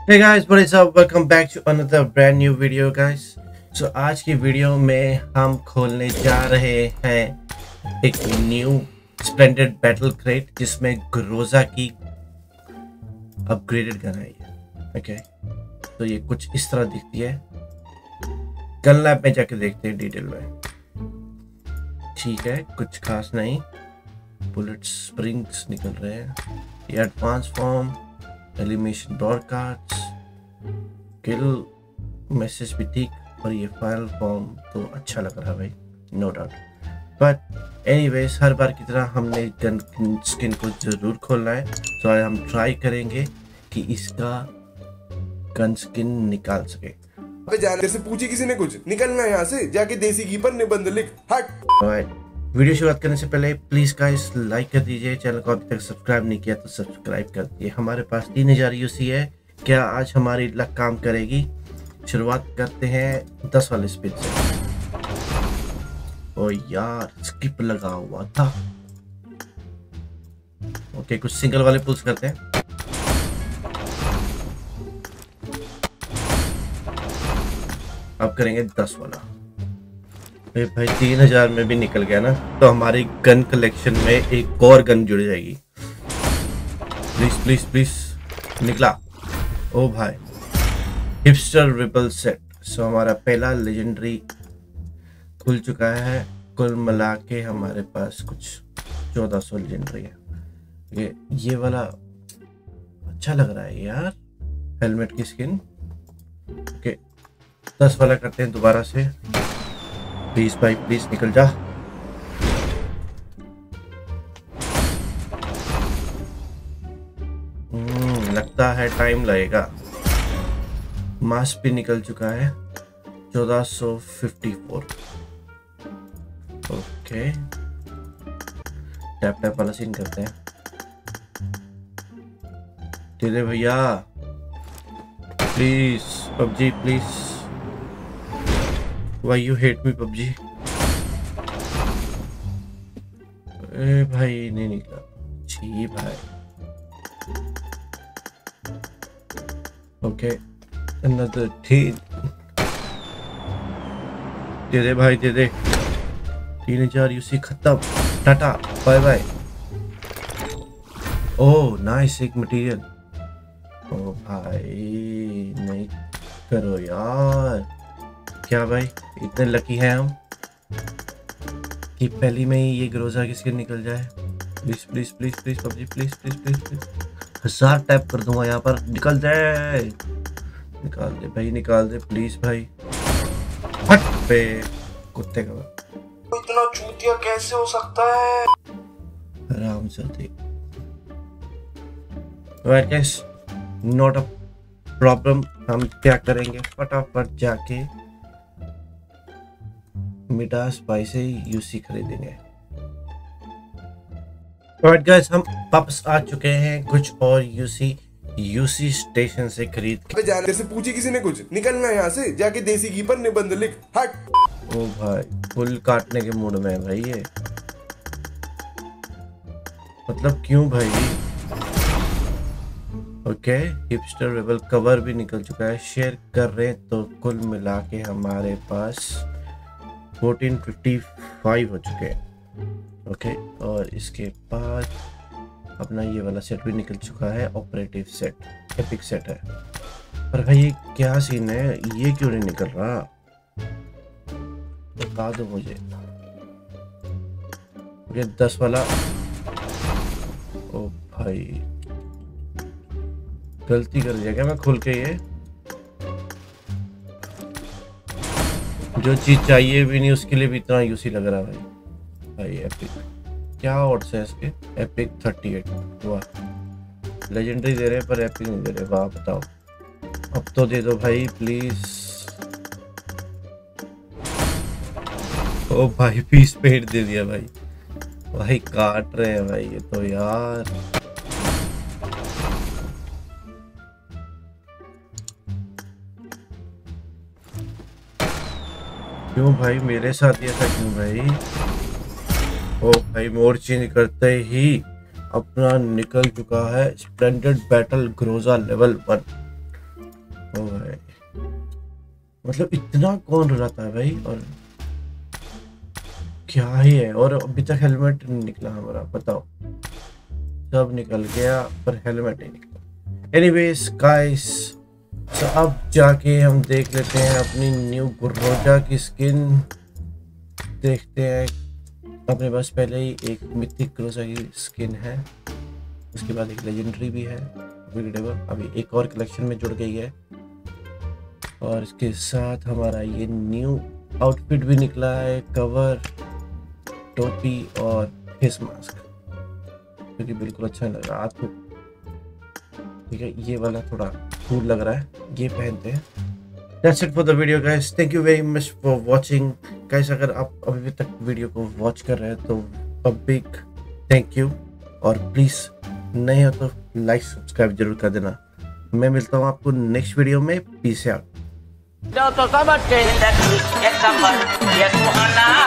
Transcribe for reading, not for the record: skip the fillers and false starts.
Hey guys, what is up? Welcome back to another brand new video guys. So आज की video में हम खोलने जा रहे हैं एक न्यू स्प्लेंडेड बैटल क्रेट जिसमें ग्रोजा की अपग्रेडेड गन आई है। ओके, तो ये कुछ इस तरह दिखती है। गन लैब में जाके देखते हैं डिटेल में। ठीक है, कुछ खास नहीं। बुलेट स्प्रिंग्स निकल रहे हैं। ये advance form, elimination broadcast, kill message भी ठीक, और ये फाइनल फॉर्म तो अच्छा लग रहा है भाई, नो डाउट। बट एनीवेज, हर बार की तरह हमने गन स्किन को जरूर खोलना है। तो आज हम ट्राई करेंगे कि इसका गन स्किन निकाल सके। अबे जाने से पूछी किसी ने कुछ, निकलना यहाँ से, जाके देसी घी पर निबंध लिख, हट। वीडियो शुरुआत करने से पहले प्लीज गाइस लाइक कर दीजिए। चैनल को अभी तक सब्सक्राइब नहीं किया तो सब्सक्राइब कर दीजिए। हमारे पास 3000 यूसी है। क्या आज हमारी लक काम करेगी? शुरुआत करते हैं 10 वाले स्पिन से। ओ यार, स्किप लगा हुआ था। ओके, कुछ सिंगल वाले पुल्स करते हैं। अब करेंगे 10 वाला। भाई 3000 में भी निकल गया ना, तो हमारी गन कलेक्शन में एक और गन जुड़ जाएगी। प्लीज प्लीज प्लीज निकला। ओ भाई, हिपस्टर रिपल सेट। सो हमारा पहला लेजेंडरी खुल चुका है। कुल मिला के हमारे पास कुछ 1400 लेजेंडरी है। ये वाला अच्छा लग रहा है यार, हेलमेट की स्किन। ओके, 10 वाला करते हैं दोबारा से। प्लीज भाई प्लीज निकल जा। लगता है टाइम लगेगा। मास्क भी निकल चुका है, 1454। ओके, टैप टैप वाला सीन करते हैं। तेरे भैया please, PUBG please. Why you hate me PUBG? ए भाई नहीं निकला। छी भाई। Okay, another 3। दे दे भाई दे दे। 3000 यूसी खत्म। Tata bye bye. Oh nice, एक मटेरियल। ओ भाई नहीं करो यार। क्या भाई, इतने लकी हैं हम कि पहली में ही ये ग्रोजा की स्किन निकल जाए। Please please please please PUBG please please please please. 1000 tap कर दूंगा यहाँ पर। निकल जाए, निकाल दे भाई निकाल दे प्लीज भाई। हट पे कुत्ते का। इतना चूतिया कैसे हो सकता है? आराम से दे। Right guys, not a problem. हम क्या करेंगे, फटाफट जाके मिडास भाई से यूसी खरीदेंगे। Alright guys, हम वापस आ चुके हैं कुछ और यूसी स्टेशन से खरीद के। अबे जाने से पूछी किसी ने कुछ, निकलना यहाँ से, जाके देसी घी पर निबंध लिख, हट। ओ भाई, फुल काटने के मूड में है भाई ये। मतलब क्यों भाई? ओके, हिपस्टर रेबल कवर भी निकल चुका है। शेयर कर रहे हैं तो कुल मिला के हमारे पास 1455 हो चुके हैं। ओके, और इसके बाद अपना ये वाला सेट भी निकल चुका है, ऑपरेटिव सेट, एपिक सेट है। पर भाई ये क्या सीन है, ये क्यों नहीं निकल रहा? बता दो मुझे। ये 10 वाला। ओ भाई, गलती कर दिया क्या मैं खोल के? ये जो चीज चाहिए भी नहीं उसके लिए भी इतना यूसी लग रहा है भाई। एपिक क्या ऑड्स है इसके? एपिक 38। वाह, लेजेंडरी दे रहे हैं पर एपिक नहीं दे रहे। वाह बताओ, अब तो दे दो भाई प्लीज। ओ भाई, पीस पेट दे दिया भाई। भाई काट रहे हैं भाई ये तो यार। क्यों भाई मेरे साथ ये ऐसा क्यों भाई? ओ भाई, मोड चेंज करते ही अपना निकल चुका है स्प्लेंडेड बैटल ग्रोजा लेवल 1। ओ भाई, मतलब इतना कौन रुलाता है भाई। और क्या ही है, और अभी तक हेलमेट नहीं निकला हमारा, बताओ। सब निकल गया पर हेलमेट नहीं निकला। एनीवेज गाइस, तो अब जाके हम देख लेते हैं अपनी न्यू गुरोजा की स्किन। देखते हैं, अपने पास पहले ही एक मिथिक गुरोजा की स्किन है, उसके बाद एक लेजेंडरी भी है अभी एक और कलेक्शन में जुड़ गई है। और इसके साथ हमारा ये न्यू आउटफिट भी निकला है, कवर, टोपी और फेस मास्क, जो कि बिल्कुल अच्छा लग रहा है आपको। ठीक है, ये वाला थोड़ा कूल लग रहा है, ये पहनते हैं। That's it for the video guys. Thank you very much for watching guys. अगर आप अभी तक वीडियो को वॉच कर रहे हैं तो a big thank you, और प्लीज नहीं हो तो लाइक सब्सक्राइब जरूर कर देना। मैं मिलता हूँ आपको नेक्स्ट वीडियो में। Peace out.